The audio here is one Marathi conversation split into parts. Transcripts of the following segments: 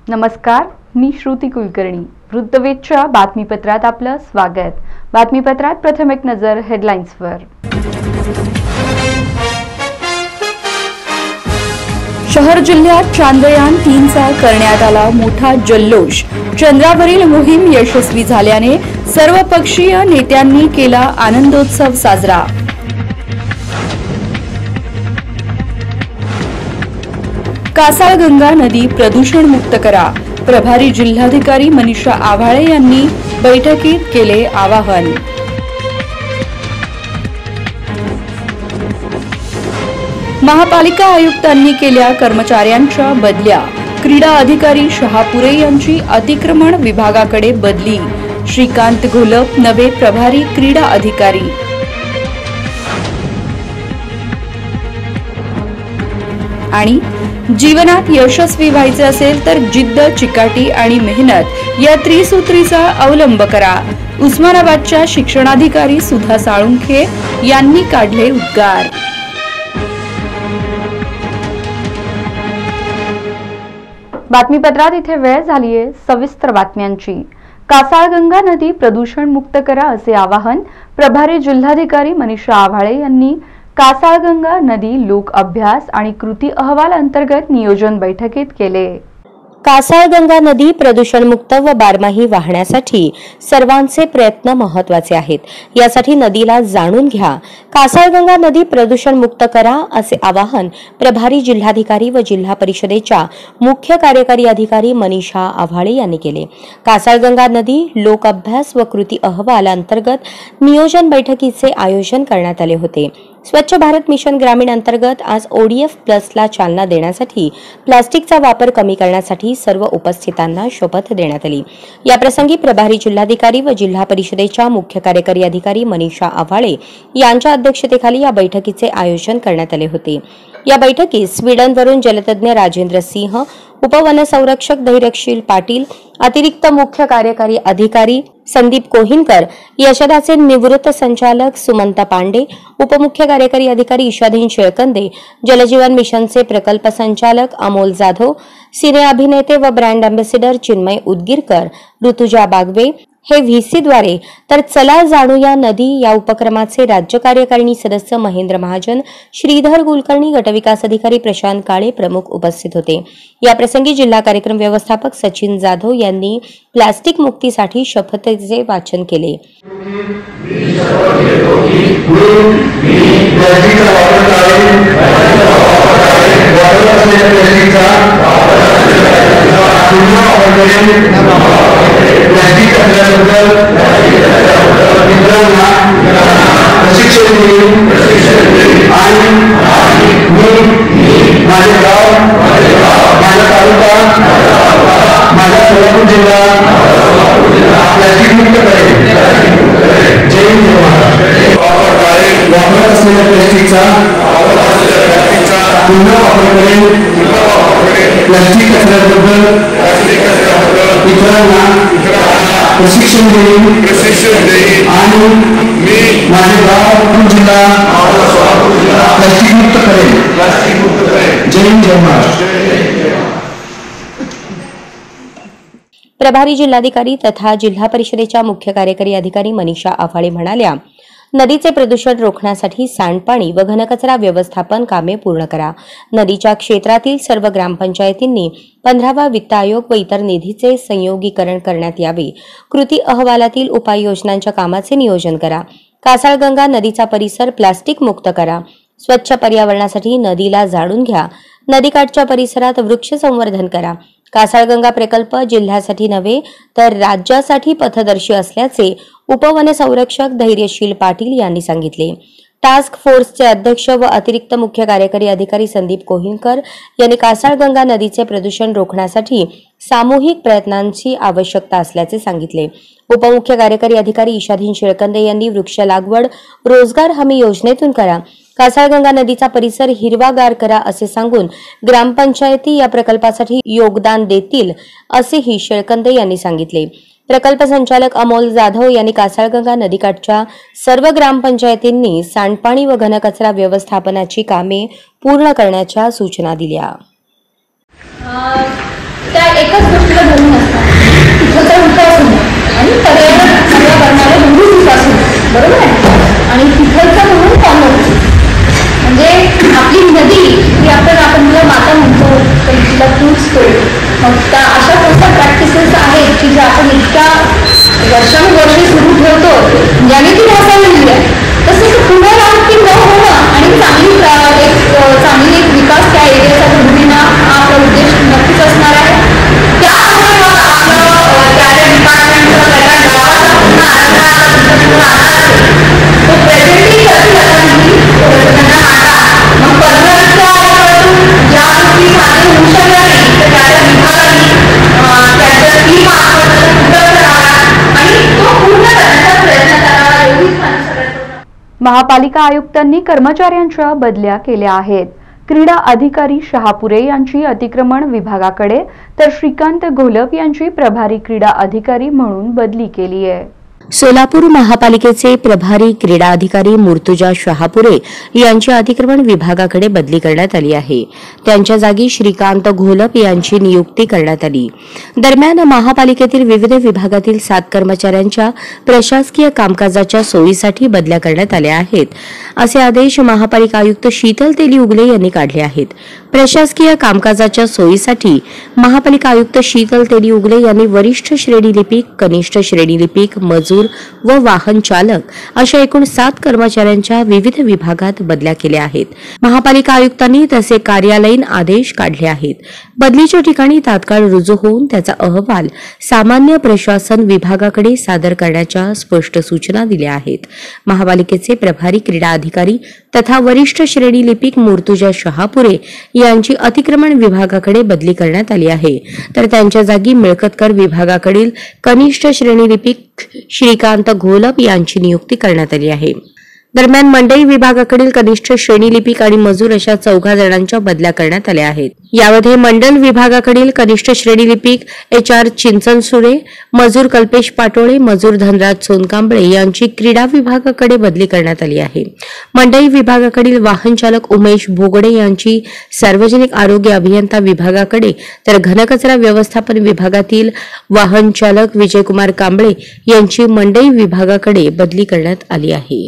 नमस्कार, मी श्रुती कुलकर्णी. वृत्तवेधच्या बातमीपत्रात आपलं स्वागत. बातमीपत्रात प्रथम एक नजर हेडलाईन्सवर. शहर जिल्ह्यात चांद्रयान 3चा करण्यात आला मोठा जल्लोष. चंद्रावरील मोहीम यशस्वी झाल्याने सर्वपक्षीय नेत्यांनी केला आनंदोत्सव साजरा. कासाळगंगा नदी प्रदूषण मुक्त करा. प्रभारी जिल्हाधिकारी मनीषा आव्हाळे यांनी बैठकीत केले आवाहन. महापालिका आयुक्तांनी केल्या कर्मचाऱ्यांच्या बदल्या. क्रीडा अधिकारी शहापुरे यांची अतिक्रमण विभागाकडे बदली. श्रीकांत घोलप नवे प्रभारी क्रीडा अधिकारी. आणि जीवनात यशस्वी व्हायचे असेल तर जिद्द, चिकाटी आणि मेहनत या त्रिसूत्रीचा अवलंब करा. उस्मानाबादच्या शिक्षणाधिकारी सुधा साळुंखे यांनी काढले उद्गार. बातमीपत्रात इथे वेळ झालीये सविस्तर बातम्यांची. कासाळगंगा नदी प्रदूषण मुक्त करा असे आवाहन प्रभारी जिल्हाधिकारी मनीषा आव्हाळे यांनी कासाळगंगा नदी लोक अभ्यास आणि कृती अहवाल अंतर्गत नियोजन बैठकीत केले. कासाळगंगा नदी प्रदूषणमुक्त व बारमाही वाहण्यासाठी सर्वांचे प्रयत्न महत्त्वाचे आहेत. यासाठी नदीला जाणून घ्या. कासाळगंगा नदी प्रदूषणमुक्त करा असे आवाहन प्रभारी जिल्हाधिकारी व जिल्हा परिषदेच्या मुख्य कार्यकारी अधिकारी मनीषा आव्हाळे यांनी केले. कासाळगंगा नदी लोक अभ्यास व कृती अहवाल अंतर्गत नियोजन बैठकीचे आयोजन करण्यात आले होते. स्वच्छ भारत मिशन ग्रामीण अंतर्गत आज ODF प्लसला चालना देण्यासाठी प्लास्टिकचा वापर कमी करण्यासाठी सर्व उपस्थितांना शपथ देण्यात आली. याप्रसंगी प्रभारी जिल्हाधिकारी व जिल्हा परिषदेच्या मुख्य कार्यकारी अधिकारी मनीषा आव्हाळे यांच्या अध्यक्षतेखाली या बैठकीचे आयोजन करण्यात आले होते. या बैठकीत स्वीडनवरून जलतज्ञ राजेंद्र सिंह, उपवनसंरक्षक धैर्यशील पाटील, अतिरिक्त मुख्य कार्यकारी अधिकारी संदीप कोहिनकर, यशदाचे निवृत्त संचालक सुमंता पांडे, उपमुख्य कार्यकारी अधिकारी ईशाधीन शेळकंदे, जलजीवन मिशनचे प्रकल्प संचालक अमोल जाधव, सिने अभिनेते व ब्रँड अँबॅसेडर चिन्मय उदगीरकर, ऋतुजा बागवे हे VC द्वारे तर चला जाणूया नदी या उपक्रमाचे राज्य कार्यकारिणी सदस्य महेंद्र महाजन, श्रीधर कुलकर्णी, गटविकास अधिकारी प्रशांत काळे प्रमुख उपस्थित होते. याप्रसंगी जिल्हा कार्यक्रम व्यवस्थापक सचिन जाधव यांनी प्लास्टिक मुक्तीसाठी शपथेचे वाचन केले. प्लास्टिक कचऱ्याबद्दल इतरांना प्रशिक्षण देईन आणि मी माझे गाव जिल्हा प्लास्टिक मुक्त करेन. जय हिंद, जय महाराष्ट्र. प्रभारी जिल्हाधिकारी तथा जिल्हा परिषदेच्या मुख्य कार्यकारी अधिकारी मनीषा आव्हाळे म्हणाल्या, नदीचे प्रदूषण रोखण्यासाठी सांडपाणी व घनकचरा व्यवस्थापन कामे पूर्ण करा. नदीच्या क्षेत्रातील सर्व ग्रामपंचायतींनी 15वा वित्त आयोग व इतर निधीचे संयोगीकरण करण्यात यावे. कृती अहवालातील उपाययोजनांच्या कामाचे नियोजन करा. कासाळगंगा नदीचा परिसर प्लास्टिक मुक्त करा. स्वच्छ पर्यावरणासाठी नदीला जाणून घ्या. नदीकाठच्या परिसरात वृक्ष संवर्धन करा. कासाळगंगा प्रकल्प जिल्ह्यासाठी नव्हे तर राज्यासाठी पथदर्शी असल्याचे उपवनसंरक्षक धैर्यशील पाटील यांनी सांगितले. टास्क फोर्सचे अध्यक्ष व अतिरिक्त मुख्य कार्यकारी अधिकारी संदीप कोहिनकर यांनी कासाळगंगा नदीचे प्रदूषण रोखण्यासाठी सामूहिक प्रयत्नांची आवश्यकता असल्याचे सांगितले. उपमुख्य कार्यकारी अधिकारी ईशाधीन शेळकंदे यांनी वृक्ष लागवड रोजगार हमी योजनेतून करा. कासाळगंगा नदीचा परिसर हिरवागार करा असे सांगून ग्रामपंचायती या प्रकल्पासाठी योगदान देतील असेही शेळकंदे यांनी सांगितले. प्रकल्प संचालक अमोल जाधव यांनी कासाळगंगा नदीकाठच्या सर्व ग्रामपंचायतींनी सांडपाणी व घनकचरा व्यवस्थापनाची कामे पूर्ण करण्याच्या सूचना दिल्या. त्या एकच गोष्टीला धरून असतात, तिथलचा विकास होणे आणि पर्यावरणाला धरून विकास होणे, बरोबर आहे. आणि तिथलचा म्हणून कॉमर्स म्हणजे आपली नदी ही आपण तिला माता म्हणतो, तर तिला पूजतो. मग त्या अशा कोणत्या प्रॅक्टिसेस आहेत की ज्या आपण इतक्या वर्षानुवर्षे सुरू ठेवतो, ज्याने ती ढासळलेली आहे. तसंच पुनरावृत्ती न होणं आणि चांगली एक विकास त्या एरियाच्या दृष्टीनं हा आपला उद्देश नक्कीच असणार आहे. त्यामुळे मग आपलं त्या डिपार्टमेंटचं तो प्रेझेंटली करत त्यांना मग पंधराच्या ज्या गोष्टी साध्य होऊ शकल्या नाही तर त्या विभागाने त्यांच्या टीम आणि तो पूर्ण करण्याचा प्रयत्न करावा, एवढीच माझी सगळ्यात. महापालिका आयुक्तांनी कर्मचाऱ्यांच्या बदल्या केल्या आहेत. क्रीडा अधिकारी शहापुरे यांची अतिक्रमण विभागाकडे तर श्रीकांत घोलप यांची प्रभारी क्रीडा अधिकारी म्हणून बदली केली आहे. सोलापूर महापालिकेचे प्रभारी क्रीडा अधिकारी मुर्तुजा शहापुरे यांची अतिक्रमण विभागाकडे बदली करण्यात आली आहे. त्यांच्या जागी श्रीकांत घोलप यांची नियुक्ती करण्यात आली. दरम्यान महापालिकेतील विविध विभागातील 7 कर्मचाऱ्यांच्या प्रशासकीय कामकाजाच्या सोयीसाठी बदल्या करण्यात आल्या आहेत, असे आदेश महापालिका आयुक्त शीतल तेली उगले यांनी काढले आहेत. प्रशासकीय कामकाजाच्या सोयीसाठी महापालिका आयुक्त शीतल तेली उगले यांनी वरिष्ठ श्रेणी लिपिक, कनिष्ठ श्रेणी लिपिक, मजूर व वाहन चालक अशा एकूण 7 कर्मचाऱ्यांच्या विविध विभागात बदल्या केल्या आहेत. महापालिका आयुक्तांनी तसे कार्यालयीन आदेश काढले आहेत. बदलीच्या ठिकाणी तात्काळ रुजू होऊन त्याचा अहवाल सामान्य प्रशासन विभागाकडे सादर करण्याच्या स्पष्ट सूचना दिल्या आहेत. महापालिकेचे प्रभारी क्रीडा अधिकारी तथा वरिष्ठ श्रेणी लिपिक मुर्तुजा शहापुरे यांची अतिक्रमण विभागाकडे बदली करण्यात आली आहे, तर त्यांच्या जागी मिळकत कर विभागाकडील कनिष्ठ श्रेणी लिपिक श्रीकांत घोलप यांची नियुक्ती करण्यात आली आहे. दरम्यान मंडई विभागाकडील कनिष्ठ श्रेणी लिपिक आणि मजूर अशा 4 जणांच्या बदल्या करण्यात आल्या आहेत. यामध्ये मंडल विभागाकडील कनिष्ठ श्रेणी लिपिक HR चिंचन सुरे, मजूर कल्पेश पाटोळे, मजूर धनराज सोनकांबळे यांची क्रीडा विभागाकडे बदली करण्यात आली आहे. मंडई विभागाकडील वाहन चालक उमेश भोगडे यांची सार्वजनिक आरोग्य अभियंता विभागाकडे, तर घनकचरा व्यवस्थापन विभागातील वाहन चालक विजयकुमार कांबळे यांची मंडई विभागाकडे बदली करण्यात आली आहे.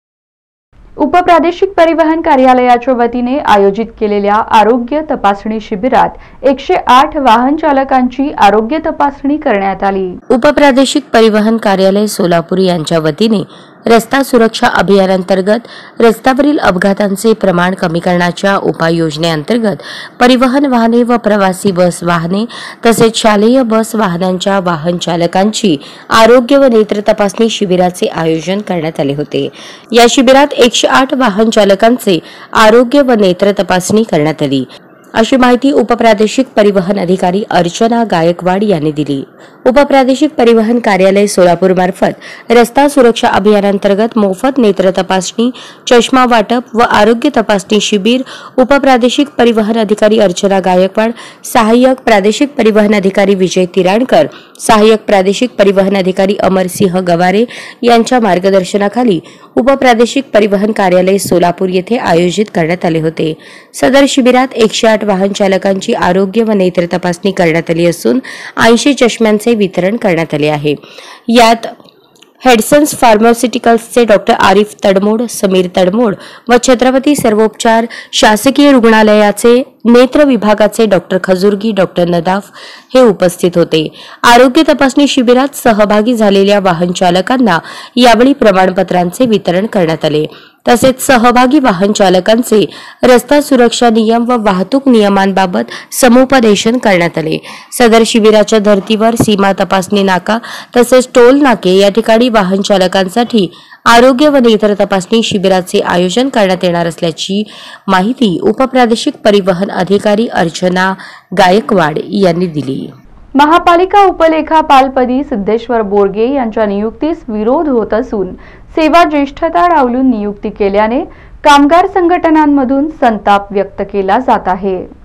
उपप्रादेशिक परिवहन कार्यालयाच्या वतीने आयोजित केलेल्या आरोग्य तपासणी शिबिरात 108 वाहन चालकांची आरोग्य तपासणी करण्यात आली. उपप्रादेशिक परिवहन कार्यालय सोलापूर यांच्या वतीने रस्ता सुरक्षा अभियानांतर्गत रस्त्यावरील अपघातांचे प्रमाण कमी करण्याच्या उपाययोजनेअंतर्गत परिवहन वाहने व प्रवासी बस वाहने तसेच शालेय बस वाहनांच्या वाहन चालकांची आरोग्य व नेत्र तपासणी शिबिराचे आयोजन करण्यात आले होते. या शिबिरात 108 वाहन चालकांचे आरोग्य व नेत्र तपासणी करण्यात आली, अशी माहिती उपप्रादेशिक परिवहन अधिकारी अर्चना गायकवाड यांनी दिली. उपप्रादेशिक परिवहन कार्यालय सोलापूर मार्फत रस्ता सुरक्षा अभियानांतर्गत मोफत नेत्र तपासणी, चष्मा वाटप व आरोग्य तपासणी शिबिर उपप्रादेशिक परिवहन अधिकारी अर्चना गायकवाड, सहाय्यक प्रादेशिक परिवहन अधिकारी विजय तिराणकर, सहाय्यक प्रादेशिक परिवहन अधिकारी अमरसिंह गवारे यांच्या मार्गदर्शनाखाली उपप्रादेशिक परिवहन कार्यालय सोलापूर येथे आयोजित करण्यात आले होते. सदर शिबिरात 108 वाहन चालकांची आरोग्य व नेत्र तपासणी करण्यात आली असून 80 चष्म्यांचे वितरण करण्यात आले आहे. यात हेडसन्स फार्मास्युटिकल्सचे डॉक्टर आरिफ तडमोड, समीर तडमोड व छत्रपती सर्वोपचार शासकीय रुग्णालयाचे नेत्र विभागाचे डॉक्टर खजुर्गी, डॉक्टर नदाफ हे उपस्थित होते. आरोग्य तपासणी शिबिरात सहभागी झालेल्या वाहन चालकांना यावेळी प्रमाणपत्रांचे वितरण करण्यात आले. तसेच सहभागी वाहन चालकांचे रस्ता सुरक्षा नियम व वाहतूक नियमांबाबत समुपदेशन करण्यात आले. सदर शिबिराच्या धर्तीवर सीमा तपासणी नाका तसेच टोल नाके या ठिकाणी वाहन चालकांसाठी आरोग्य व नेत्र तपासणी शिबिराचे आयोजन करण्यात येणार असल्याची माहिती उपप्रादेशिक परिवहन अधिकारी अर्चना गायकवाड यांनी दिली. महापालिका उपलेखापालपदी सिद्धेश्वर बोरगे यांच्या नियुक्तीस विरोध होत असून सेवा ज्येष्ठता डावलून नियुक्ती केल्याने कामगार संघटनांमधून संताप व्यक्त केला जात आहे.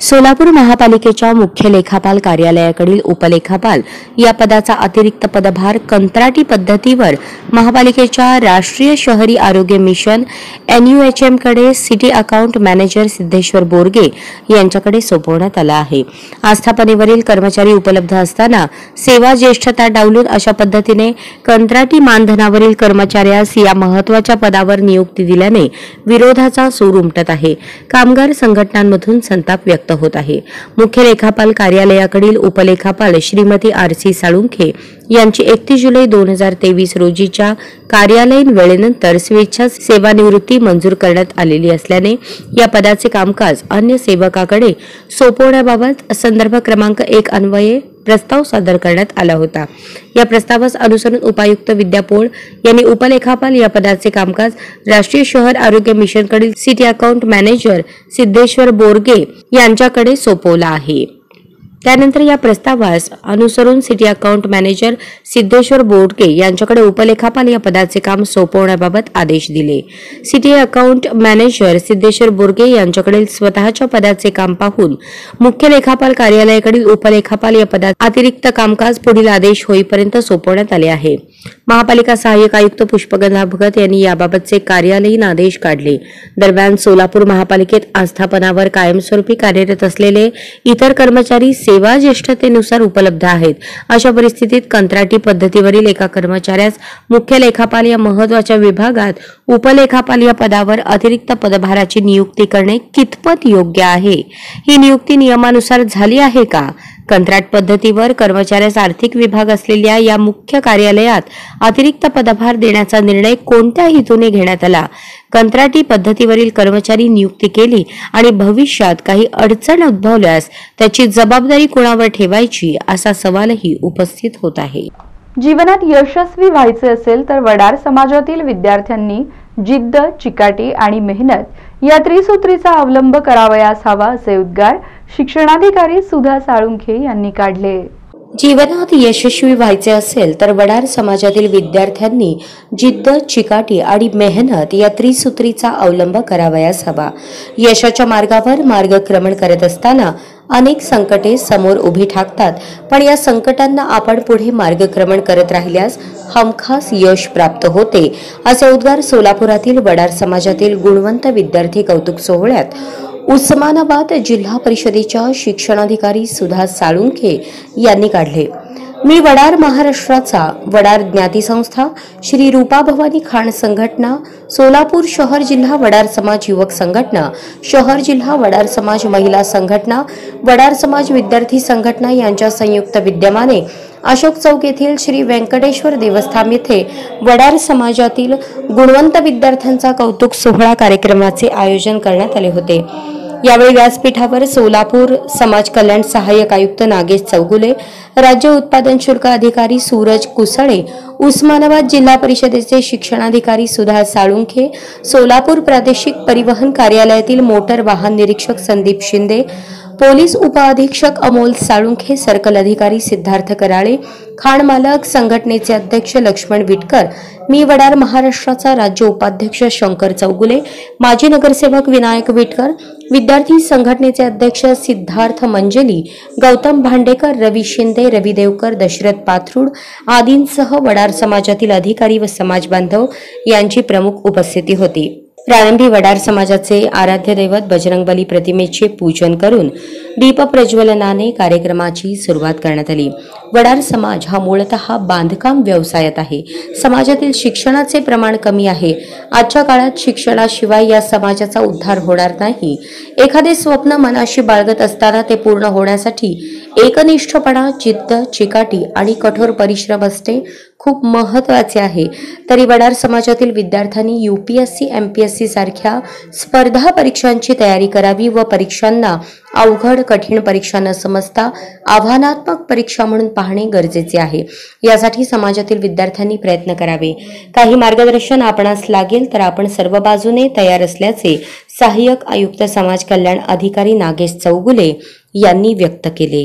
सोलापूर महापालिकेच्या मुख्य लेखापाल कार्यालयाकडील उपलेखापाल या पदाचा अतिरिक्त पदभार कंत्राटी पद्धतीवर महापालिकेच्या राष्ट्रीय शहरी आरोग्य मिशन NUHM कडे city account manager Siddheshwar Borge यांच्याकडे सोपवण्यात आला आहे. आस्थापनेवरील कर्मचारी उपलब्ध असताना सेवा ज्येष्ठता डावलून अशा पद्धतीने कंत्राटी मानधनावरील कर्मचाऱ्यास या महत्त्वाच्या पदावर नियुक्ती दिल्याने विरोधाचा सूर उमटत आहे. कामगार संघटनांमधून संताप व्यक्त होत आहे. मुख्य लेखापाल कार्यालयाकडील उपलेखापाल श्रीमती RC साळुंखे यांची 31 जुलै 2023 रोजीच्या कार्यालयीन वेळेनंतर स्वेच्छा सेवानिवृत्ती मंजूर करण्यात आलेली असल्याने या पदाचे कामकाज अन्य सेवकाकडे सोपवण्याबाबत संदर्भ क्रमांक 1 अन्वये प्रस्ताव सादर करण्यात आला होता. या प्रस्तावास अनुसरून उपायुक्त विद्या पोळ यांनी उपलेखापाल या पदाचे कामकाज राष्ट्रीय शहर आरोग्य मिशनकडील city account manager Siddheshwar Borge यांच्याकडे सोपवला आहे. त्यानंतर या प्रस्तावास अनुसरून city account manager Siddheshwar Borge यांच्याकडे उपलेखापाल या पदाचे काम सोपवण्याबाबत आदेश दिले. City account manager Siddheshwar Borge यांच्याकडील स्वतःच्या पदाचे काम पाहून मुख्य लेखापाल कार्यालयाकडील उपलेखापाल या पदात अतिरिक्त कामकाज पुढील आदेश होईपर्यंत सोपवण्यात आले आहे. महापालिका सहाय्यक आयुक्त पुष्पगंधा भगत यांनी याबाबतचे कार्यालयीन आदेश काढले. दरम्यान सोलापूर महापालिकेत आस्थापनावर कायमस्वरूपी कार्यरत असलेले इतर कर्मचारी सेवा ज्येष्ठतेनुसार उपलब्ध आहेत. अशा परिस्थितीत कंत्राटी पद्धतीवरील एका कर्मचाऱ्यास मुख्य लेखापाल या महत्त्वाच्या विभागात उपलेखापाल या पदावर अतिरिक्त पदभाराची नियुक्ती करणे कितपत योग्य आहे? ही नियुक्ती नियमानुसार झाली आहे का? कंत्राट पद्धतीवर कर्मचाऱ्यास आर्थिक विभाग असलेल्या या मुख्य कार्यालयात अतिरिक्त पदभार देण्याचा निर्णय कोणत्या हेतूने घेण्यात आला? कंत्राटी पद्धतीवरील कर्मचारी नियुक्ती केली आणि भविष्यात काही अडचण उद्भवल्यास त्याची जबाबदारी कोणावर ठेवायची असा सवालही उपस्थित होत आहे. जीवनात यशस्वी व्हायचे असेल तर वडार समाजातील विद्यार्थ्यांनी जिद्द, चिकाटी आणि मेहनत या त्रिसूत्रीचा अवलंब करावयास हवा असे उद्गार शिक्षणाधिकारी सुधा साळुंखे यांनी काढले. जीवनात यशस्वी व्हायचे असेल तर वडार समाजातील विद्यार्थ्यांनी जिद्द, चिकाटी आणि मेहनत या त्रिसूत्रीचा अवलंब करावयास हवा. यशाच्या मार्गावर मार्गक्रमण करत असताना अनेक संकटे समोर उभी ठाकतात, पण या संकटांना आपण पुढे मार्गक्रमण करत राहिल्यास हमखास यश प्राप्त होते, असे उद्गार सोलापुरातील वडार समाजातील गुणवंत विद्यार्थी कौतुक सोहळ्यात उस्मानाबाद जिल्हा परिषदेच्या शिक्षणाधिकारी सुधा साळुंखे यांनी काढले. मी वडार महाराष्ट्राचा, वडार ज्ञाती संस्था, श्री रूपा भवानी खान संघटना, सोलापूर शहर जिल्हा वडार समाज युवक संघटना, शहर जिल्हा वडार समाज महिला संघटना, वडार समाज विद्यार्थी संघटना यांच्या संयुक्त विद्यमाने अशोक चौक येथील श्री व्यंकटेश्वर देवस्थान येथे वडार समाजातील गुणवंत विद्यार्थ्यांचा कौतुक सोहळा कार्यक्रमाचे आयोजन करण्यात आले होते. यावेळी व्यासपीठावर सोलापूर समाज कल्याण सहाय्यक आयुक्त नागेश चौगुले, राज्य उत्पादन शुल्क अधिकारी सूरज कुसळे, उस्मानाबाद जिल्हा परिषदेचे शिक्षणाधिकारी सुधा साळुंखे, सोलापूर प्रादेशिक परिवहन कार्यालयातील मोटर वाहन निरीक्षक संदीप शिंदे, पोलीस उपअधीक्षक अमोल साळुंखे, सर्कल अधिकारी सिद्धार्थ कराळे, खाण मालक संघटनेचे अध्यक्ष लक्ष्मण विटकर, मी वडार महाराष्ट्राचा राज्य उपाध्यक्ष शंकर चौगुले, माजी नगरसेवक विनायक विटकर, विद्यार्थी संघटनेचे अध्यक्ष सिद्धार्थ मंजली, गौतम भांडेकर, रवी शिंदे, रवी देवकर, दशरथ पाथरूड आदींसह वडार समाजातील अधिकारी व समाज बांधव यांची प्रमुख उपस्थिती होती. प्रारंभी वडार समाजाचे आराध्य दैवत बजरंगबली प्रतिमेचे पूजन करून दीप प्रज्वलनाने कार्यक्रमाची सुरुवात करण्यात आली. वडार समाज हा मूळतः बांधकाम व्यवसायात आहे. समाजातील शिक्षणाचे प्रमाण कमी आहे. आजच्या काळात शिक्षणाशिवाय या समाजाचा उद्धार होणार नाही. एखादे स्वप्न मनाशी बाळगत असताना ते पूर्ण होण्यासाठी एकनिष्ठपणा, जिद्द, चिकाटी आणि कठोर परिश्रम असणे खूप महत्त्वाचे आहे. तरी वडार समाजातील विद्यार्थ्यांनी UPSC, MPSC सारख्या स्पर्धा परीक्षांची तयारी करावी व परीक्षांना अवघड, कठीण परीक्षा न समजता आव्हानात्मक परीक्षा म्हणून पाहणे गरजेचे आहे. यासाठी समाजातील विद्यार्थ्यांनी प्रयत्न करावे. काही मार्गदर्शन आपणास लागेल तर आपण सर्व बाजूने तयार असल्याचे सहाय्यक आयुक्त समाज कल्याण अधिकारी नागेश चौगुले यांनी व्यक्त केले.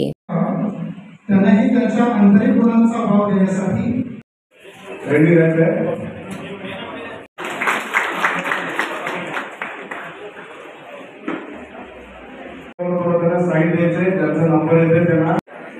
त्यांनाही त्यांच्या आंतरिक गुणांचा भाव देण्यासाठी रेडी राहते. साईड द्यायचे, ज्यांचा नंबर येते त्यांना.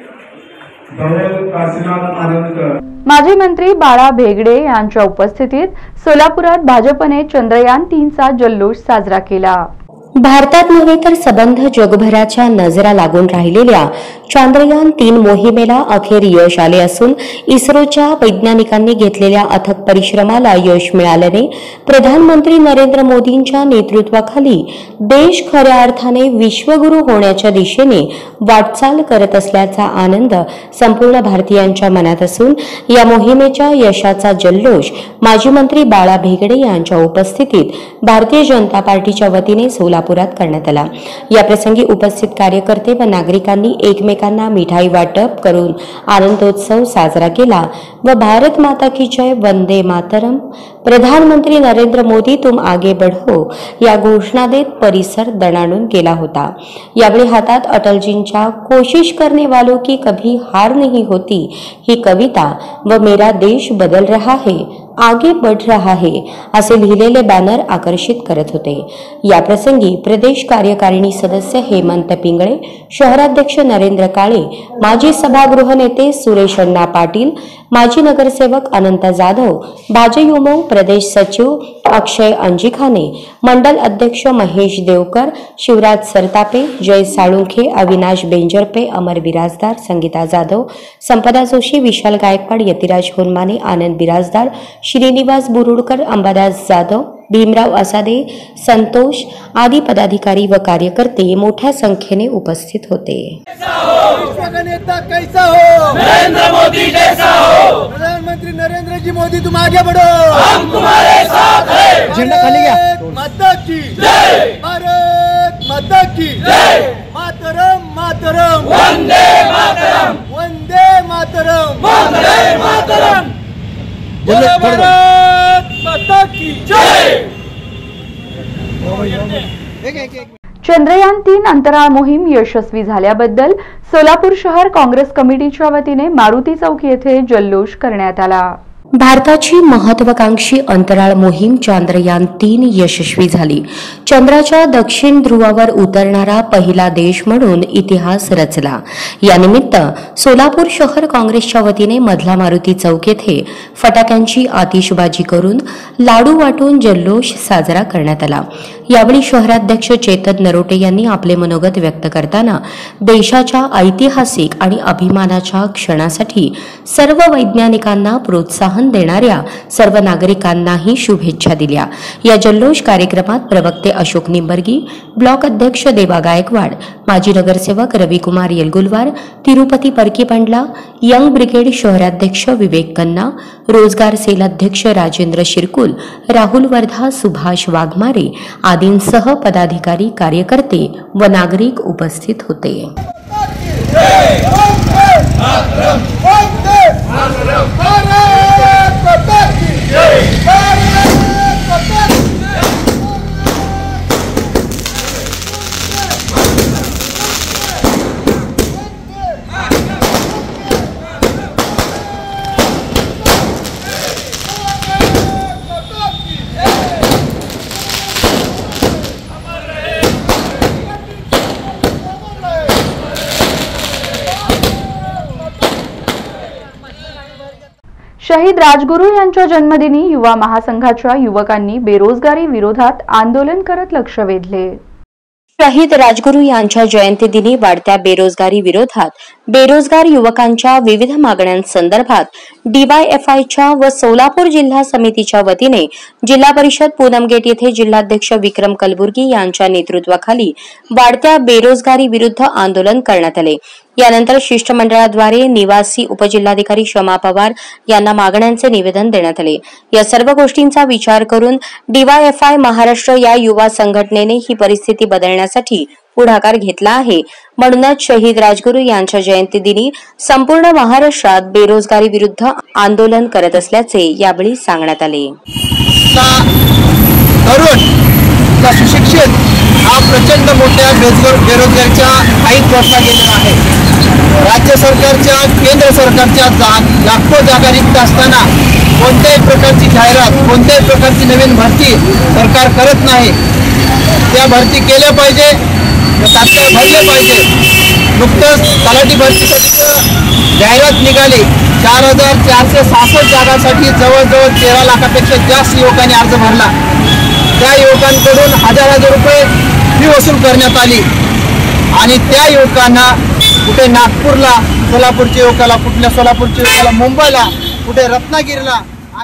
धवल काशीनाथ आनंदकर. माजी मंत्री बाळा भेगडे यांच्या उपस्थितीत सोलापुरात भाजपने चंद्रयान 3चा जल्लोष साजरा केला. भारतात नव्हे तर सबंध जगभराच्या नजरा लागून राहिलेल्या चांद्रयान 3 मोहिमेला अखेर यश आले असून इस्रोच्या वैज्ञानिकांनी घेतलेल्या अथक परिश्रमाला यश मिळाल्याने प्रधानमंत्री नरेंद्र मोदींच्या नेतृत्वाखाली देश खऱ्या अर्थाने विश्वगुरू होण्याच्या दिशेने वाटचाल करत असल्याचा आनंद संपूर्ण भारतीयांच्या मनात असून या मोहिमेच्या यशाचा जल्लोष माजी मंत्री बाळा भेगडे यांच्या उपस्थितीत भारतीय जनता पार्टीच्या वतीने सोलापुरात करण्यात आला. याप्रसंगी उपस्थित कार्यकर्ते व नागरिकांनी एकमेकांना मिठाई वाटप करून आनंदोत्सव साजरा केला व भारत माता की जय, वंदे मातरम, प्रधानमंत्री नरेंद्र मोदी तुम आगे बढ़ो या घोषणा देत परिसर दणाणून गेला होता. यावेळी हातात अटलजींच्या कोशिश करने वालों की कभी हार नहीं होती ही कविता व मेरा देश बदल रहा है, आगे बढ़ रहा है असे लिहिलेले बॅनर आकर्षित करत होते. याप्रसंगी प्रदेश कार्यकारिणी सदस्य हेमंत पिंगळे, शहराध्यक्ष नरेंद्र काळे, माजी सभागृह नेते सुरेश अण्णा पाटील, माजी नगरसेवक अनंत जाधव, भाजयुमो प्रदेश सचिव अक्षय अंजिखाने, मंडल अध्यक्ष महेश देवकर, शिवराज सरतापे, जय साळुंखे, अविनाश बेंजरपे, अमर बिराजदार, संगीता जाधव, संपदा जोशी, विशाल गायकवाड, यतिराज होनमाने, आनंद बिराजदार, श्रीनिवास बुरुडकर, अंबादास जाधव, भीमराव असादे, संतोष आदी पदाधिकारी व कार्यकर्ते मोठ्या संख्येने उपस्थित होते. नेता कैसा हो? नरेंद्र मोदी जैसा हो. प्रधानमंत्री नरेंद्र जी मोदी तुम आगे बढ़ो, हम तुम्हारे साथ हैं. झंडा खाली गया. माता की जय, भारत माता की जय, मातरम मातरम, वंदे मातरम, वंदे मातरम, वंदे मातरम, भारत माता की जय. चंद्रयान 3 अंतराळ मोहीम यशस्वी झाल्याबद्दल सोलापूर शहर काँग्रेस कमिटीच्या वतीने मारुती चौक येथे जल्लोष करण्यात आला. भारताची महत्वाकांक्षी अंतराळ मोहीम चांद्रयान 3 यशस्वी झाली. चंद्राच्या दक्षिण ध्रुवावर उतरणारा पहिला देश म्हणून इतिहास रचला. यानिमित्त सोलापूर शहर काँग्रेसच्या वतीने मधला मारुती चौक येथे फटाक्यांची आतिषबाजी करून लाडू वाटून जल्लोष साजरा करण्यात आला. यावेळी शहराध्यक्ष चेतन नरोटे यांनी आपले मनोगत व्यक्त करताना देशाच्या ऐतिहासिक आणि अभिमानाच्या क्षणासाठी सर्व वैज्ञानिकांना प्रोत्साहन देणाऱ्या सर्व नागरिकांनाही शुभेच्छा दिल्या. या जल्लोष कार्यक्रमात प्रवक्ते अशोक निंबर्गी, ब्लॉक अध्यक्ष देवा गायकवाड, माजी नगरसेवक रविकुमार येलगुलवार, तिरुपती परकीपंडला, यंग ब्रिगेड शहराध्यक्ष विवेक कन्ना, रोजगार सेल अध्यक्ष राजेंद्र शिरकुल, राहुल वर्धा, सुभाष वाघमारे आदींसह पदाधिकारी, कार्यकर्ते व नागरिक उपस्थित होते. शहीद राजगुरू यांच्या जन्मदिनी युवा महासंघाच्या युवकांनी बेरोजगारी विरोधात आंदोलन करत लक्ष वेधले. शहीद राजगुरू यांच्या जयंतीदिनी वाढत्या बेरोजगारी विरोधात बेरोजगार युवकांच्या विविध मागण्यांसंदर्भात DYFIच्या व सोलापूर जिल्हा समितीच्या वतीने जिल्हा परिषद पूनम गेट येथे जिल्हाध्यक्ष विक्रम कलबुर्गी यांच्या नेतृत्वाखाली वाढत्या बेरोजगारी विरुद्ध आंदोलन करण्यात आले. यानंतर शिष्टमंडळाद्वारे निवासी उपजिल्हाधिकारी शमा पवार यांना मागण्यांचे निवेदन देण्यात आले. या सर्व गोष्टींचा विचार करून DYFI महाराष्ट्र या युवा संघटनेने ही परिस्थिती बदलण्यासाठी पुढाकार घेतला आहे. म्हणूनच शहीद राजगुरू यांच्या जयंतीदिनी संपूर्ण महाराष्ट्रात बेरोजगारी विरुद्ध आंदोलन करत असल्याचे यावेळी सांगण्यात आले. सुशिक्षित हा प्रचंड मोठ्या बेरोजगारीच्या काही प्रश्न गेलेला आहे. राज्य सरकारच्या, केंद्र सरकारच्या लाखो जागा रिक्त असताना कोणत्याही प्रकारची जाहिरात, कोणत्याही प्रकारची नवीन भरती सरकार करत नाही. त्या भरती केल्या पाहिजे तर तात्काळ भरले पाहिजे. नुकतंच तलाठी भरतीसाठी जाहिरात निघाली. 4466 जागांसाठी जवळजवळ 13 लाखापेक्षा जास्त युवकांनी अर्ज भरला. त्या युवकांकडून हजार रुपये फी वसूल करण्यात आली आणि त्या युवकांना कुठे नागपूरला, सोलापूरच्या युवकाला, कुठल्या सोलापूरच्या युवकाला मुंबईला, कुठे रत्नागिरीला.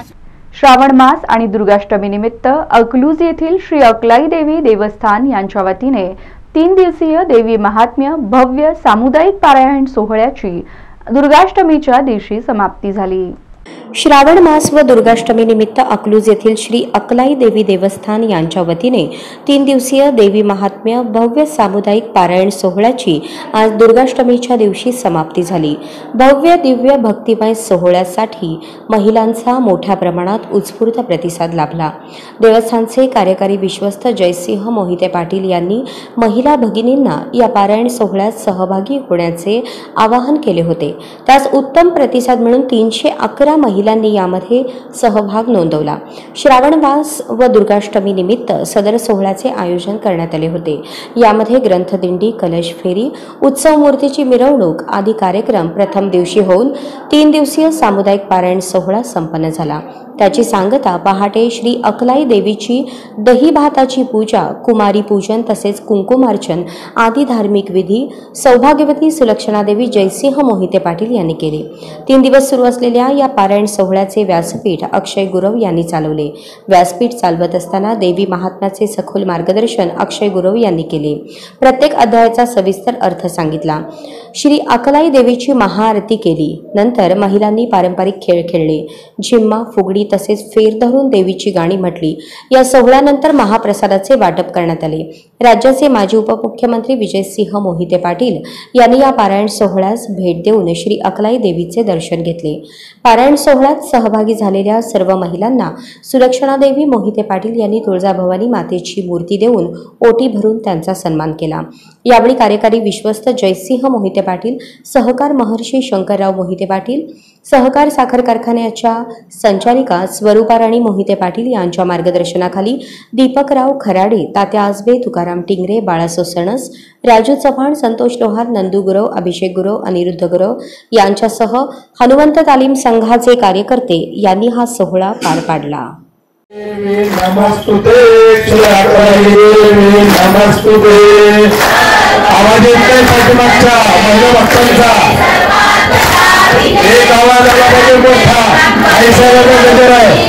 श्रावण मास आणि दुर्गाष्टमी निमित्त अकलूज येथील श्री अकलाई देवी देवस्थान यांच्या वतीने 3 दिवसीय देवी महात्म्य भव्य सामुदायिक पारायण सोहळ्याची दुर्गाष्टमीच्या दिवशी समाप्ती झाली. श्रावण मास व दुर्गाष्टमी निमित्त अकलूज येथील श्री अकलाई देवी देवस्थान यांच्या वतीने 3 दिवसीय देवी महात्म्य भव्य सामुदायिक पारायण सोहळ्याची आज दुर्गाष्टमीच्या दिवशी समाप्ती झाली. भव्य दिव्य भक्तिमय सोहळ्यासाठी महिलांचा मोठ्या प्रमाणात उत्स्फूर्त प्रतिसाद लाभला. देवस्थानचे कार्यकारी विश्वस्त जयसिंह मोहिते पाटील यांनी महिला भगिनींना या पारायण सोहळ्यात सहभागी होण्याचे आवाहन केले होते. त्यास उत्तम प्रतिसाद मिळून 311 महिलांनी यामध्ये सहभाग नोंदवला. श्रावण मास व दुर्गाष्टमी निमित्त सदर सोहळ्याचे आयोजन करण्यात आले होते. यामध्ये ग्रंथदिंडी, कलश फेरी, उत्सव मूर्तीची मिरवणूक आदी कार्यक्रम प्रथम दिवशी होऊन 3 दिवसीय सामुदायिक पारायण सोहळा संपन्न झाला. त्याची सांगता पहाटे श्री अकलाई देवीची दही भाताची पूजा, कुमारी पूजन तसेच कुंकुमार्चन आदी धार्मिक विधी सौभाग्यवती सुलक्षणा देवी जयसिंह मोहिते पाटील यांनी केले. 3 दिवस सुरू असलेल्या या पारायण सोहळ्याचे व्यासपीठ अक्षय गुरव यांनी चालवले. व्यासपीठ चालवत असताना देवी महात्म्याचे सखोल मार्गदर्शन अक्षय गुरव यांनी केले. प्रत्येक अध्यायाचा सविस्तर अर्थ सांगितला. श्री अकलाई देवीची महाआरती केली. नंतर महिलांनी पारंपरिक खेळ खेळले. झिम्मा, फुगडी तसेच फेर धरून देवीची गाणी म्हटली. या सोहळ्यानंतर महाप्रसादाचे वाटप करण्यात आले. राज्याचे माजी उपमुख्यमंत्री विजयसिंह मोहिते पाटील यांनी या पारायण सोहळ्यास भेट देऊन श्री अकलाई देवीचे दर्शन घेतले. पारायण सोहळ्यात सहभागी झालेल्या सर्व महिलांना सुलक्षणा देवी मोहिते पाटील यांनी तुळजाभवानी मातेची मूर्ती देऊन ओटी भरून त्यांचा सन्मान केला. यावेळी कार्यकारी विश्वस्त जयसिंह मोहिते पाटील, सहकार महर्षी शंकरराव मोहिते पाटील, सहकार साखर कारखान्याच्या संचालिका स्वरूपा राणी मोहिते पाटील यांच्या मार्गदर्शनाखाली दीपकराव खराडे, तात्या आजबे, तुकाराम टिंगरे, बाळासो सणस, राजू चव्हाण, संतोष लोहार, नंदू गुरव, अभिषेक गुरव, अनिरुद्ध गुरव यांच्यासह हनुमंत तालीम संघाचे कार्यकर्ते यांनी हा सोहळा पार पाडला. नमस्तुते नमस्तुते. आवाज येत नाही पाठीमागचा माझ्या भक्तांचा. एक आवाज आला पाहिजे मोठा. आई साहेबांचा गजर आहे.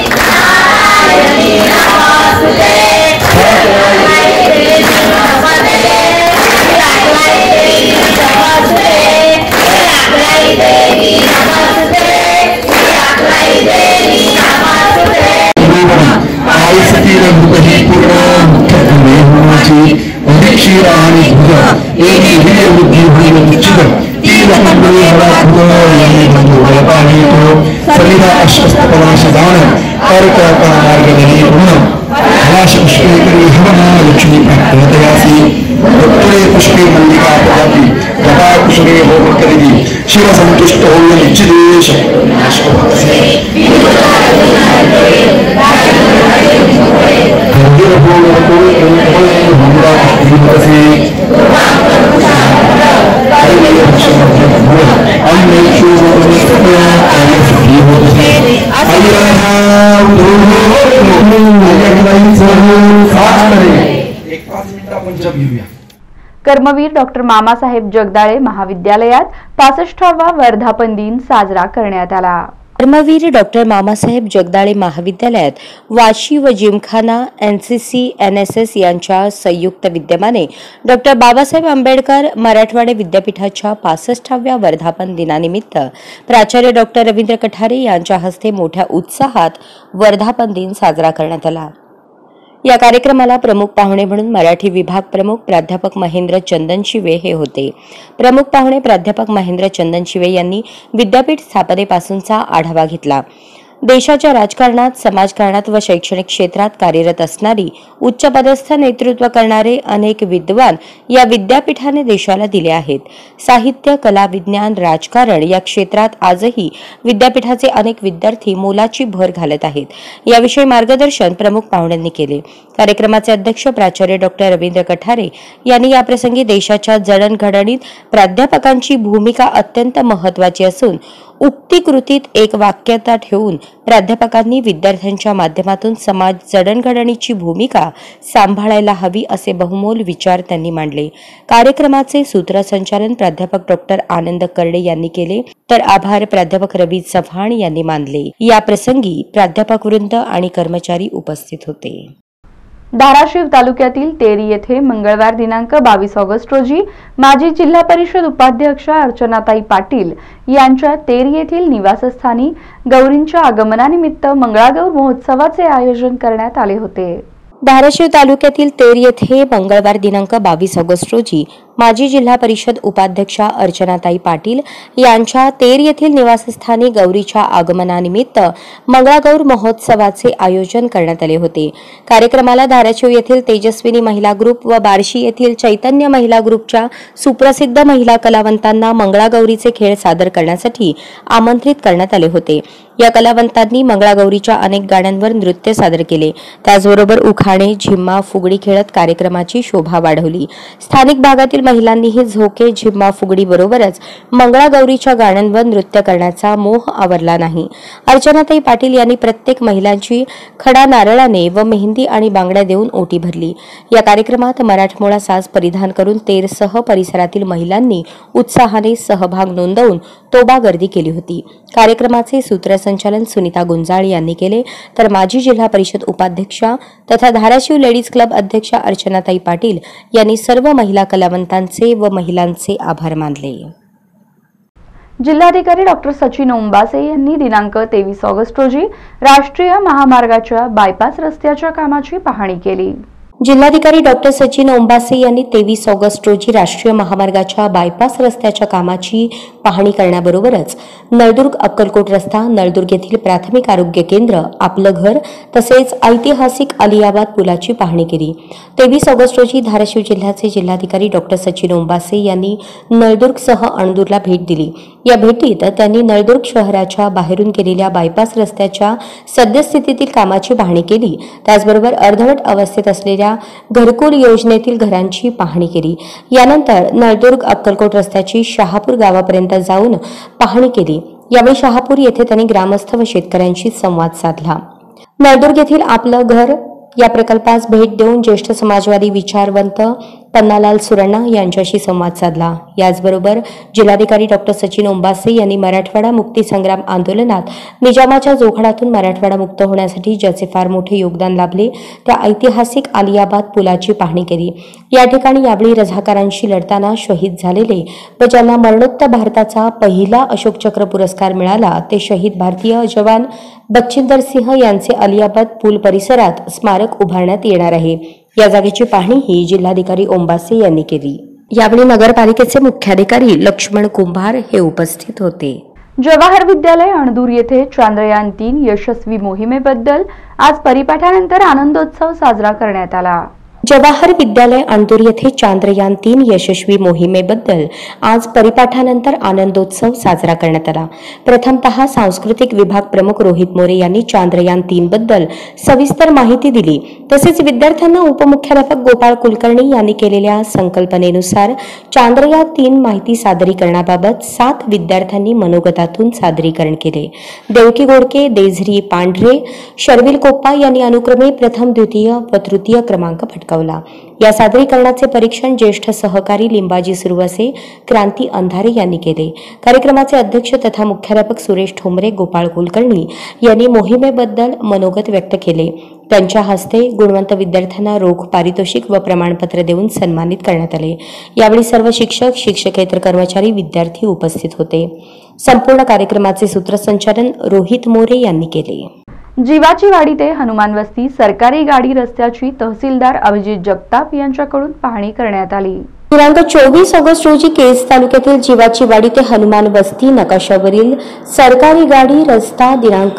आईसाठी रघुपती पूर्ण मुख्य होण्याची अधीक्षीर आणि भुज एक हिरिय बुद्धी होईल निश्चित. तीन मंडळी हरा भुज यांनी बंधू वळपाणी तो सविधा अश्वस्त पदाश जाण अर्क मार्ग नाही पूर्ण हवाश पुष्पे करी हवना लक्ष्मी प्राप्तयासी भक्तळे पुष्पे मल्लिका प्रजाती गदा कुशले हो करी शिव संतुष्ट होईल निश्चिदेश. कर्मवीर डॉक्टर मामासाहेब जगदाळे महाविद्यालयात 65वा वर्धापन दिन साजरा करण्यात आला. कर्मवीर डॉक्टर मामासाहेब जगदाळे महाविद्यालयात वाशी व जिमखाना, NCC, NSS यांच्या संयुक्त विद्यमाने डॉक्टर बाबासाहेब आंबेडकर मराठवाडा विद्यापीठाच्या 65व्या वर्धापन दिनानिमित्त प्राचार्य डॉक्टर रवींद्र कठारे यांच्या हस्ते मोठ्या उत्साहात वर्धापन दिन साजरा करण्यात आला. या कार्यक्रमाला प्रमुख पाहुणे म्हणून मराठी विभाग प्रमुख प्राध्यापक महेंद्र चंदनशिवे हे होते. प्रमुख पाहुणे प्राध्यापक महेंद्र चंदनशिवे यांनी विद्यापीठ स्थापनेपासूनचा आढावा घेतला. देशाच्या राजकारणात, समाजकारणात व शैक्षणिक क्षेत्रात कार्यरत असणारी उच्चपदस्थ नेतृत्व करणारे अनेक विद्वान या विद्यापीठाने देशाला दिले आहेत. साहित्य, कला, विज्ञान, राजकारण या क्षेत्रात आजही विद्यापीठाचे अनेक विद्यार्थी मोलाची भर घालत आहेत. याविषयी मार्गदर्शन प्रमुख पाहुण्यांनी केले. कार्यक्रमाचे अध्यक्ष प्राचार्य डॉक्टर रवींद्र कठारे यांनी याप्रसंगी देशाच्या जडणघडणीत प्राध्यापकांची भूमिका अत्यंत महत्त्वाची असून उक्तीकृतीत एक वाक्यता ठेवून प्राध्यापकांनी विद्यार्थ्यांच्या माध्यमातून समाज जडणघडणीची भूमिका सांभाळायला हवी असे बहुमोल विचार त्यांनी मांडले. कार्यक्रमाचे सूत्रसंचालन प्राध्यापक डॉक्टर आनंद कर्डे यांनी केले, तर आभार प्राध्यापक रवी चव्हाण यांनी मानले. या प्रसंगी प्राध्यापक वृंद आणि कर्मचारी उपस्थित होते. धाराशिव तालुक्यातील तेरी येथे मंगळवार दिनांक 22 ऑगस्ट रोजी माजी जिल्हा परिषद उपाध्यक्ष अर्चनाताई पाटील यांच्या तेरी येथील निवासस्थानी गौरींच्या आगमनानिमित्त मंगळागौर महोत्सवाचे आयोजन करण्यात आले होते. धाराशिव तालुक्यातील तेर येथे मंगळवार दिनांक 22 ऑगस्ट रोजी माजी जिल्हा परिषद उपाध्यक्षा अर्चनाताई पाटील यांच्या तेर येथील निवासस्थानी गौरीच्या आगमनानिमित्त मंगळागौर महोत्सवाचे आयोजन करण्यात आले होते. कार्यक्रमाला धाराशिव येथील तेजस्विनी महिला ग्रुप व बार्शी येथील चैतन्य महिला ग्रुपच्या सुप्रसिद्ध महिला कलावंतांना मंगळागौरीचे खेळ सादर करण्यासाठी आमंत्रित करण्यात आले होते. या कलावंतांनी मंगळागौरीच्या अनेक गाण्यांवर नृत्य सादर केले. त्याचबरोबर उखाणे, झिम्मा, फुगडी खेळत कार्यक्रमाची शोभा वाढवली. स्थानिक भागातील महिलांनीही झोके, झिम्मा, फुगडी बरोबरच मंगळागौरीच्या गाण्यांवर नृत्य करण्याचा मोह आवरला नाही. अर्चनाताई पाटील यांनी प्रत्येक महिलांची खडा नारळाने व मेहंदी आणि बांगड्या देऊन ओटी भरली. या कार्यक्रमात मराठमोळा साज परिधान करून तेरसह परिसरातील महिलांनी उत्साहाने सहभाग नोंदवून तोबा गर्दी केली होती. कार्यक्रमाचे सूत्रसंचालन सुनीता गुंजाळ यांनी केले, तर माजी जिल्हा परिषद उपाध्यक्षा तथा धाराशिव लेडीज क्लब अध्यक्षा अर्चनाताई पाटील यांनी सर्व महिला कलावंतांचे व महिलांचे आभार मानले. जिल्हाधिकारी डॉक्टर सचिन ओंबासे यांनी दिनांक 23 ऑगस्ट रोजी राष्ट्रीय महामार्गाच्या बायपास रस्त्याच्या कामाची पाहणी केली. जिल्हाधिकारी डॉक्टर सचिन ओंबासे यांनी 23 ऑगस्ट रोजी राष्ट्रीय महामार्गाच्या बायपास रस्त्याच्या कामाची पाहणी करण्याबरोबरच नळदुर्ग अक्कलकोट रस्ता, नळदुर्ग येथील प्राथमिक आरोग्य केंद्र, आपलं घर तसेच ऐतिहासिक अलियाबाद पुलाची पाहणी केली. 23 ऑगस्ट रोजी धाराशिव जिल्ह्याचे जिल्हाधिकारी डॉक्टर सचिन ओंबासे यांनी नळदुर्गसह अणदूरला भेट दिली. या भेटीत त्यांनी नळदुर्ग शहराच्या बाहेरून केलेल्या बायपास रस्त्याच्या सद्यस्थितीतील कामाची पाहणी केली. त्याचबरोबर अर्धवट अवस्थेत असलेल्या घरकुल योजनेतील घरांची पाहणी केली. यानंतर नळदुर्ग अक्कलकोट रस्त्याची शहापूर गावापर्यंत जाऊन पाहणी केली. यावेळी शहापूर येथे त्यांनी ग्रामस्थ व शेतकऱ्यांशी संवाद साधला. नळदुर्ग येथील आपलं घर या प्रकल्पास भेट देऊन ज्येष्ठ समाजवादी विचारवंत पन्नालाल सुरण्णा यांच्याशी संवाद साधला. याचबरोबर जिल्हाधिकारी डॉक्टर सचिन ओंबासे यांनी मराठवाडा मुक्ती संग्राम आंदोलनात निजामाच्या जोखडातून मराठवाडा मुक्त होण्यासाठी ज्याचे फार मोठे योगदान लाभले त्या ऐतिहासिक अलियाबाद पुलाची पाहणी केली. या ठिकाणी यावेळी रझाकारांशी लढताना शहीद झालेले व ज्यांना मरणोत्तर भारताचा पहिला अशोक चक्र पुरस्कार मिळाला ते शहीद भारतीय जवान बचिंदर सिंह यांचे अलियाबाद पूल परिसरात स्मारक उभारण्यात येणार आहे. या जागेची पाहणीही जिल्हाधिकारी ओंबासे यांनी केली. यावेळी नगरपालिकेचे मुख्याधिकारी लक्ष्मण कुंभार हे उपस्थित होते. जवाहर विद्यालय अणदूर येथे चांद्रयान 3 यशस्वी मोहिमेबद्दल आज परिपाठानंतर आनंदोत्सव साजरा करण्यात आला. जवाहर विद्यालय अणदूर येथे चांद्रयान 3 यशस्वी मोहिमेबद्दल आज परिपाठानंतर आनंदोत्सव साजरा करण्यात आला. प्रथमतः सांस्कृतिक विभाग प्रमुख रोहित मोरे यांनी चांद्रयान 3 बद्दल सविस्तर माहिती दिली. तसेच विद्यार्थ्यांना उपमुख्याध्यापक गोपाळ कुलकर्णी यांनी केलेल्या संकल्पनेनुसार चांद्रयान 3 माहिती सादरीकरणाबाबत 7 विद्यार्थ्यांनी मनोगतातून सादरीकरण केले. देवकी गोडके, देझरी पांढरे, शर्विल कोप्पा यांनी अनुक्रमे प्रथम, द्वितीय व तृतीय क्रमांक पटकावला. या सादरीकरणाचे परीक्षण ज्येष्ठ सहकारी लिंबाजी सुरवसे, क्रांती अंधारे यांनी केले. कार्यक्रमाचे अध्यक्ष तथा मुख्याध्यापक सुरेश ठोंबरे, गोपाळ कुलकर्णी यांनी मोहिमेबद्दल मनोगत व्यक्त केले. त्यांच्या हस्ते गुणवंत विद्यार्थ्यांना रोख पारितोषिक व प्रमाणपत्र देऊन सन्मानित करण्यात आले. यावेळी सर्व शिक्षक, शिक्षकेतर कर्मचारी, विद्यार्थी उपस्थित होते. संपूर्ण कार्यक्रमाचे सूत्रसंचालन रोहित मोरे यांनी केले. जीवाची वाडी ते हनुमान वस्ती सरकारी गाडी रस्त्याची तहसीलदार अभिजित जगताप यांच्याकडून पाहणी करण्यात आली. दिनांक 24 ऑगस्ट रोजी केज तालुक्यातील जीवाची वाडी ते हनुमान वस्ती नकाशावरील सरकारी गाडी रस्ता दिनांक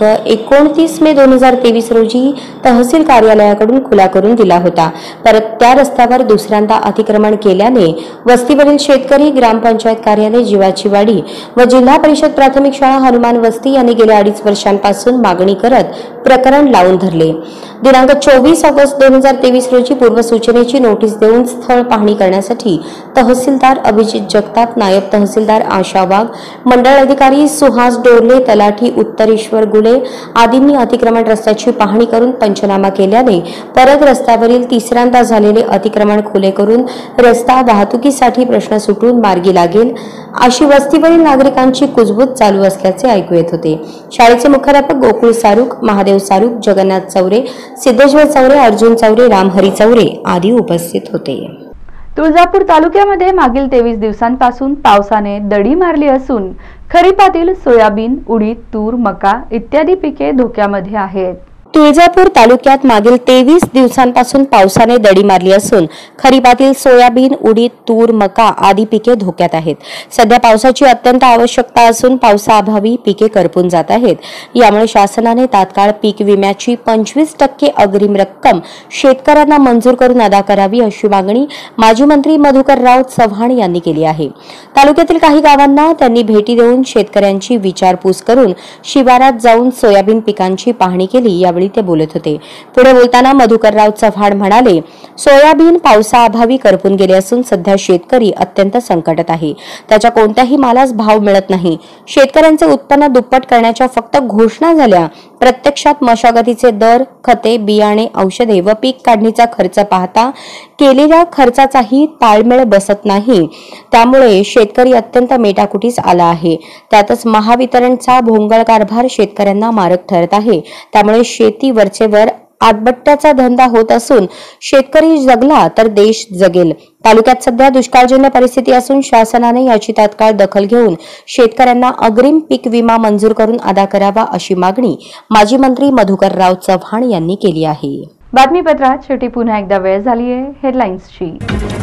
29 मे 2023 रोजी तहसील कार्यालयाकडून खुला करून दिला होता. परत त्या रस्त्यावर दुसऱ्यांदा अतिक्रमण केल्याने वस्तीवरील शेतकरी, ग्रामपंचायत कार्यालय जीवाची वाडी व जिल्हा परिषद प्राथमिक शाळा हनुमान वस्ती यांनी गेल्या 2.5 वर्षांपासून मागणी करत प्रकरण लावून धरले. दिनांक 24 ऑगस्ट 2023 रोजी पूर्वसूचनेची नोटीस देऊन स्थळ पाहणी करण्यासाठी तहसीलदार अभिजित जगताप, नायब तहसीलदार आशा वाघ, मंडळ अधिकारी सुहास डोरले, तलाठी उत्तरेश्वर गुले आदींनी अतिक्रमण रस्त्याची पाहणी करून पंचनामा केल्याने परत रस्त्यावरील तिसऱ्यांदा झालेले अतिक्रमण खुले करून रस्ता वाहतुकीसाठी प्रश्न सुटून मार्गी लागेल अशी वस्तीवरील नागरिकांची कुजबूज चालू असल्याचे ऐकू येत होते. शाळेचे मुख्याध्यापक गोकुळ सारूक, महादेव सारूक, जगन्नाथ चौरे, सिद्धेश्वर चौरे, अर्जुन चौरे, रामहरी चौरे आदी उपस्थित होते. तुळजापूर तालुक्यामध्ये मागील 23 दिवसांपासून पावसाने दडी मारली असून खरीपातील सोयाबीन, उडीद, तूर, मका इत्यादी पिके धोक्यामध्ये आहेत. तुळजापूर तालुक्यात मागील 23 दिवसांपासून पावसाने दडी मारली असून खरीपातील सोयाबीन, उडीद, तूर, मका आदी पिके धोक्यात आहेत. सध्या पावसाची अत्यंत आवश्यकता असून पावसाअभावी पिके करपून जात आहेत. यामुळे शासनाने तात्काळ पीक विम्याची 25% अग्रिम रक्कम शेतकऱ्यांना मंजूर करून अदा करावी अशी मागणी माजी मंत्री मधुकरराव चव्हाण यांनी केली आहे. तालुक्यातील काही गावांना त्यांनी भेटी देऊन शेतकऱ्यांची विचारपूस करून शिवारात जाऊन सोयाबीन पिकांची पाहणी केली. यावेळी ते बोलत होते. पुढे बोलताना मधुकरराव चव्हाण म्हणाले, सोयाबीन पावसाअभावी करपून गेले असून सध्या शेतकरी अत्यंत संकटात आहे. त्याच्या कोणत्याही मालास भाव मिळत नाही. शेतकऱ्यांचे उत्पन्न दुप्पट करण्याच्या फक्त घोषणा झाल्या. प्रत्यक्षात मशागतीचे दर, खते, बियाणे, औषधे व पीक काढणीचा खर्च पाहता केलेल्या खर्चाचाही ताळमेळ बसत नाही. त्यामुळे शेतकरी अत्यंत मेटाकुटीस आला आहे. त्यातच महावितरणचा भोंगळ कारभार शेतकऱ्यांना मारक ठरत आहे. त्यामुळे शेती वरचेवर आटबट्ट्याचा धंदा होत असून शेतकरी जगला तर देश जगेल. तालुक्यात सध्या दुष्काळजन्य परिस्थिती असून शासनाने याची तात्काळ दखल घेऊन शेतकऱ्यांना अग्रिम पीक विमा मंजूर करून अदा करावा अशी मागणी माजी मंत्री मधुकरराव चव्हाण यांनी केली आहे. बातमीपत्रात शेवटी पुन्हा एकदा वेळ झाली आहे हेडलाईन्सची.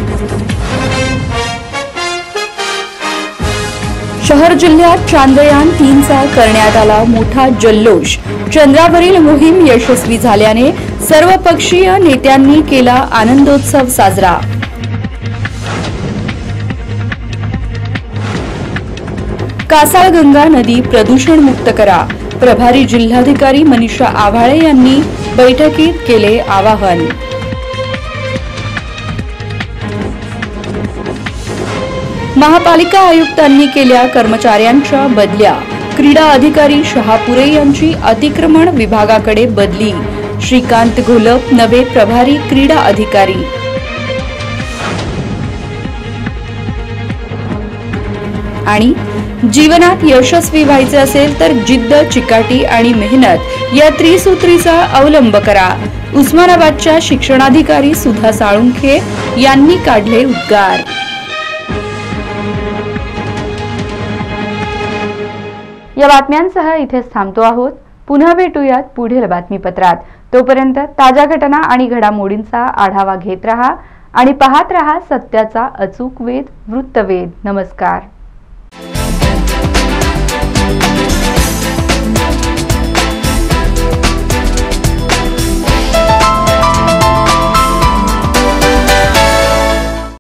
शहर जिल्ह्यात चांद्रयान 3चा करण्यात आला मोठा जल्लोष. चंद्रावरील मोहीम यशस्वी झाल्याने सर्वपक्षीय नेत्यांनी केला आनंदोत्सव साजरा. कासाळगंगा नदी प्रदूषण मुक्त करा, प्रभारी जिल्हाधिकारी मनीषा आव्हाळे यांनी बैठकीत केले आवाहन. महापालिका आयुक्तांनी केल्या कर्मचाऱ्यांच्या बदल्या. क्रीडा अधिकारी शहापुरे यांची अतिक्रमण विभागाकडे बदली. श्रीकांत घोलप नवे प्रभारी क्रीडा अधिकारी. आणि जीवनात यशस्वी व्हायचे असेल तर जिद्द, चिकाटी आणि मेहनत या त्रिसूत्रीचा अवलंब करा. उस्मानाबादच्या शिक्षणाधिकारी सुधा साळुंखे यांनी काढले उद्गार. या बातम्यांसह इथेच थांबतो आहोत. पुन्हा भेटूयात पुढील बातमीपत्रात. तोपर्यंत ताज्या घटना आणि घडामोडींचा आढावा घेत रहा आणि पाहत रहा सत्याचा अचूक वेध वृत्तवेध. नमस्कार.